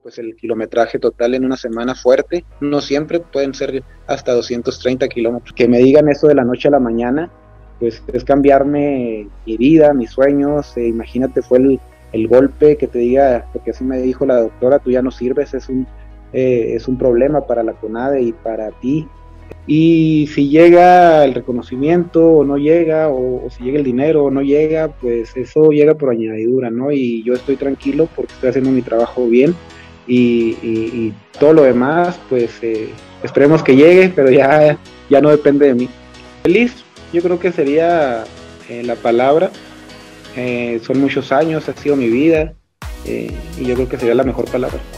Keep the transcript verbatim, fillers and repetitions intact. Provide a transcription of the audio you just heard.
pues el kilometraje total en una semana fuerte, no siempre, pueden ser hasta doscientos treinta kilómetros. Que me digan eso de la noche a la mañana, pues es cambiarme mi vida, mis sueños. Eh, imagínate, fue el, el golpe que te diga, porque así me dijo la doctora, tú ya no sirves, es un, eh, es un problema para la CONADE y para ti. Y si llega el reconocimiento o no llega, o, o si llega el dinero o no llega, pues eso llega por añadidura, ¿no? Y yo estoy tranquilo porque estoy haciendo mi trabajo bien, y, y, y todo lo demás, pues eh, esperemos que llegue, pero ya, ya no depende de mí. Feliz, yo creo que sería eh, la palabra. Eh, son muchos años, ha sido mi vida, eh, y yo creo que sería la mejor palabra.